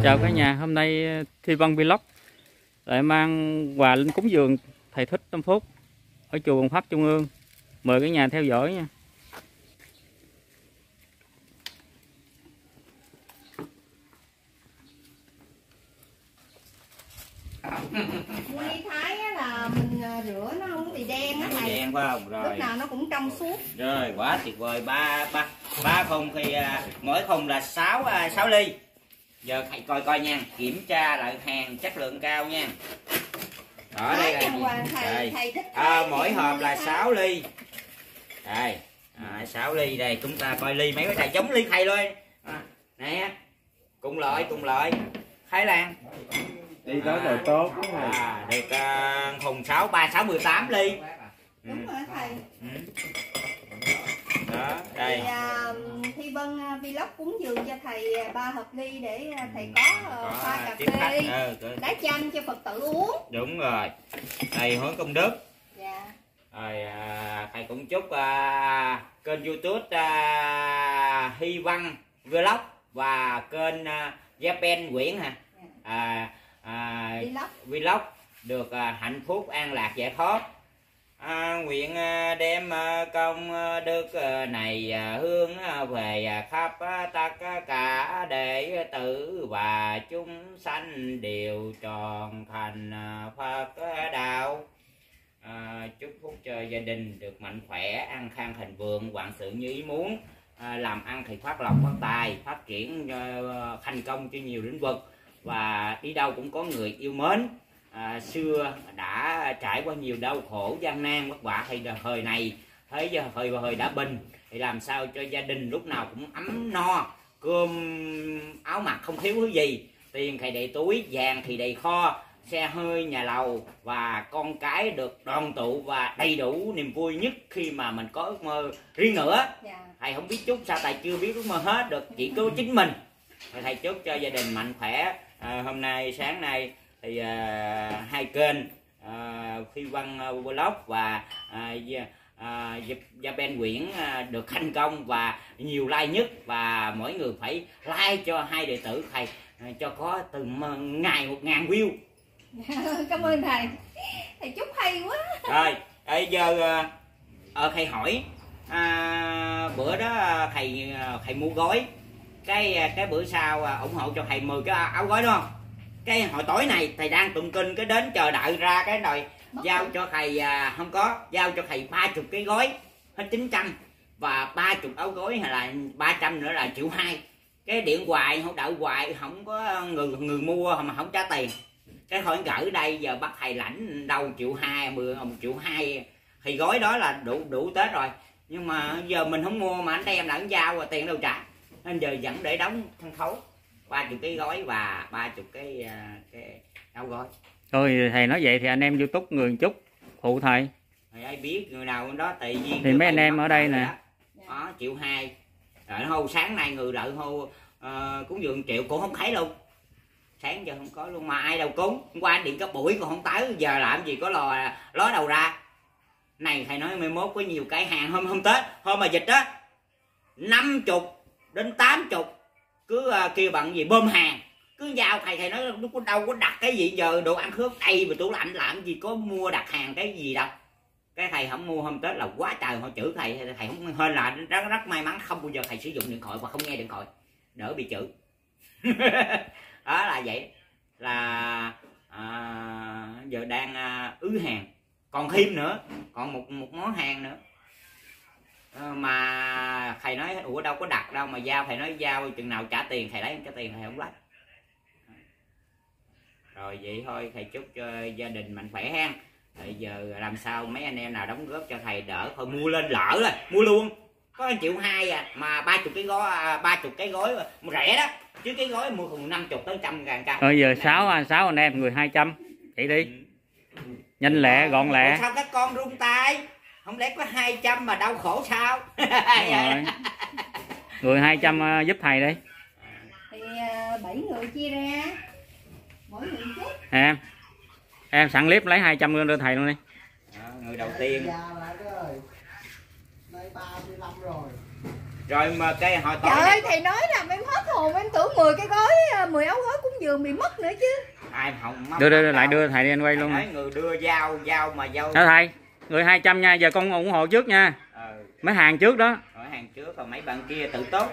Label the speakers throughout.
Speaker 1: Chào cả nhà, hôm nay Thi Văn Vlog lại mang quà lên cúng dường thầy Thích Tâm Phúc ở chùa Hoàng Pháp Trung ương. Mời cả nhà theo dõi nha.
Speaker 2: Nguyên thái là mình rửa nó không bị đen á thầy.
Speaker 3: Đen phải không? Rồi.
Speaker 2: Lúc nào nó cũng trong suốt.
Speaker 3: Rồi quá tuyệt vời. Ba khung thì mỗi khung là 6 ly. Giờ thầy coi nha, kiểm tra lại hàng chất lượng cao nha. Đó đây là
Speaker 2: thầy thích
Speaker 3: mỗi hộp là 6 ly. Đây, 6 ly đây, chúng ta coi ly mấy cái này giống ly thầy luôn. Nè. Cùng loại Thái Lan.
Speaker 4: Đi đó rồi tốt.
Speaker 3: Được thùng 18 ly.
Speaker 2: Đúng rồi thầy.
Speaker 3: Đó, đây.
Speaker 2: Thì Thi Vân Vlog cúng dường cho thầy 3 hộp ly để thầy có pha cà phê, đá chanh cho Phật tử uống.
Speaker 3: Đúng rồi. Thầy hướng công đức.
Speaker 2: Dạ.
Speaker 3: Rồi thầy cũng chúc kênh YouTube Thi Văn Vlog và kênh Japan Nguyễn Vlog được hạnh phúc an lạc giải thoát. Nguyện đem công đức này hướng về khắp tất cả đệ tử và chúng sanh đều tròn thành Phật đạo. Chúc phúc cho gia đình được mạnh khỏe, an khang thịnh vượng, vạn sự như ý muốn, làm ăn thì phát lộc phát tài, phát triển thành công trên nhiều lĩnh vực và đi đâu cũng có người yêu mến. Xưa đã trải qua nhiều đau khổ gian nan vất vả, thì thời này thấy thời đã bình thì làm sao cho gia đình lúc nào cũng ấm no, cơm áo mặc không thiếu thứ gì, tiền thì đầy túi, vàng thì đầy kho, xe hơi nhà lầu và con cái được đoàn tụ và đầy đủ niềm vui nhất khi mà mình có ước mơ riêng nữa. Thầy không biết chúc sao, thầy chưa biết ước mơ hết được, chỉ có chính mình. Thầy chúc cho gia đình mạnh khỏe. Hôm nay sáng nay thì hai kênh Thi Văn Vlog và Japan Nguyễn được thành công và nhiều like nhất, và mỗi người phải like cho hai đệ tử thầy cho có từng ngày 1000 view.
Speaker 2: Cảm ơn thầy, thầy chúc hay quá.
Speaker 3: Rồi bây giờ thầy hỏi bữa đó thầy mua gói, cái bữa sau ủng hộ cho thầy 10 cái áo gói đúng không? Cái hồi tối này thầy đang tụng kinh, cái đến chờ đợi ra cái rồi giao cho thầy không có, giao cho thầy 30 cái gói hết 900 và 30 áo gói hay là 300 nữa là 1,2 triệu. Cái điện hoài không đợi hoài, không có người mua mà không trả tiền. Cái thôi gửi đây giờ bắt thầy lãnh đâu 1,2 triệu, 1,2 triệu thì gói đó là đủ Tết rồi. Nhưng mà giờ mình không mua mà anh đem lại giao và tiền đâu trả, nên giờ vẫn để đóng thân khấu 30 cái gói và 30 cái áo gói.
Speaker 1: Thôi thầy nói vậy thì anh em YouTube người chút phụ thầy.
Speaker 3: Thầy ai biết người nào đó tùy duyên.
Speaker 1: Thì mấy anh em ở đây nè.
Speaker 3: Đó 1,2 triệu. Rồi hô sáng nay người đợi hô cúng dường 1 triệu cũng không thấy luôn. Sáng giờ không có luôn mà ai đâu cúng. Hôm qua anh điện cấp buổi còn không tới, giờ làm gì có ló đầu ra. Này thầy nói 11 có nhiều cái hàng hôm Tết, hôm mà dịch á 50 đến 80 cứ kêu bằng gì bơm hàng, cứ giao thầy nói nó có đâu có đặt cái gì, giờ đồ ăn khớp đầy và tủ lạnh làm gì có mua đặt hàng cái gì đâu. Cái thầy không mua hôm Tết là quá trời họ chửi thầy không, hơn là rất may mắn không bao giờ thầy sử dụng điện thoại và không nghe điện thoại đỡ bị chửi. Đó là vậy, là giờ đang ứ hàng, còn thêm nữa, còn một món hàng nữa mà thầy nói ủa đâu có đặt đâu mà giao, thầy nói giao chừng nào trả tiền, thầy lấy trả tiền thầy không lấy. Rồi vậy thôi, thầy chúc cho gia đình mạnh khỏe ha. Bây giờ làm sao mấy anh em nào đóng góp cho thầy đỡ thôi mua lên, lỡ rồi mua luôn có 1,2 triệu mà 30 cái gói rẻ đó, chứ cái gói mua cùng 50 tới 100.000 ca.
Speaker 1: Rồi giờ 6 anh em người 200 vậy đi. Nhanh lẹ gọn lẹ.
Speaker 3: Sao các con run tay, không lẽ có 200 mà đau khổ sao?
Speaker 1: Rồi. Người 200 giúp thầy đi.
Speaker 2: Thì 7 người chia ra, mỗi người chút.
Speaker 1: Em sẵn clip lấy 200 đưa thầy luôn đi.
Speaker 3: Người đầu tiên. Rồi mà cái hồi tối
Speaker 2: trời ơi, thầy nói là em hết hồn, em tưởng 10 cái gói 10 áo gói cúng dường bị mất nữa chứ.
Speaker 3: Ai không mất.
Speaker 1: Đưa lại đưa thầy đi anh quay luôn.
Speaker 3: Nói người đưa dao mà dao.
Speaker 1: Đó thầy, người 200 nha, giờ con ủng hộ trước nha. Mấy hàng trước đó.
Speaker 3: Hỏi hàng trước còn mấy bạn kia tự tốt.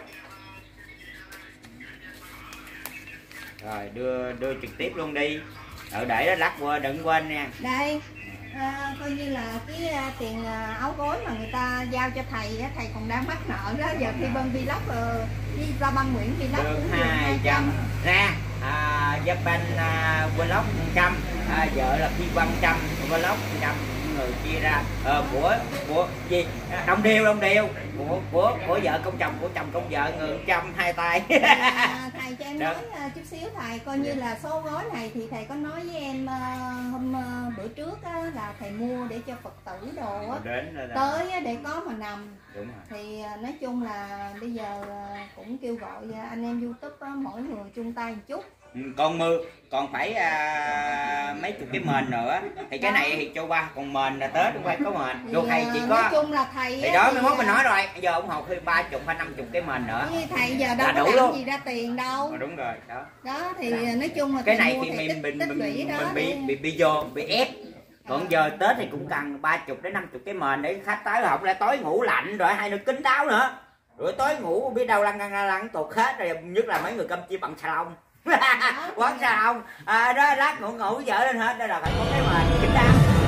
Speaker 3: Rồi đưa trực tiếp luôn đi. Để đó lắc qua đừng quên nha.
Speaker 2: Đây coi như là cái tiền áo gối mà người ta giao cho thầy á, thầy còn đang mắc nợ đó. Giờ khi bên vlog với ra băng Nguyễn vlog cũng
Speaker 3: 200 ra Japan vlog 100 vợ là Phi Văn 100 vlog 100 người chia ra của gì đồng đều của vợ công chồng của chồng công vợ người 100 hai tay.
Speaker 2: Thầy cho em nói chút xíu thầy coi như là số gói này thì thầy có nói với em hôm bữa trước á, là thầy mua để cho Phật tử đồ á, tới á, để có mà nằm.
Speaker 3: Đúng rồi.
Speaker 2: Thì nói chung là bây giờ cũng kêu gọi anh em YouTube á, mỗi người chung tay một chút.
Speaker 3: Còn phải mấy chục cái mền nữa thì cái này thì cho ba còn mền là Tết không phải có mền
Speaker 2: thì,
Speaker 3: vô thầy chỉ có
Speaker 2: nói chung là thầy
Speaker 3: thì đó mới mốt mình nói rồi giờ ủng hộ thêm 30 hay 50 cái mền nữa
Speaker 2: thầy giờ đâu
Speaker 3: là
Speaker 2: có
Speaker 3: đủ
Speaker 2: làm
Speaker 3: luôn.
Speaker 2: gì ra tiền đâu.
Speaker 3: Đúng rồi đó.
Speaker 2: Đó thì nói chung là
Speaker 3: Cái này
Speaker 2: mua
Speaker 3: thì
Speaker 2: thì
Speaker 3: mình bị ép. Còn giờ Tết thì cũng cần 30 đến 50 cái mền để khách tới học lại tối ngủ lạnh rồi hay nó kín đáo nữa. Rồi tối ngủ biết đâu lăn tuột hết rồi, nhất là mấy người Campuchia bằng xà lông. Quán xà lông đó lát ngủ vợ lên hết đó là phải có cái mền kín đáo.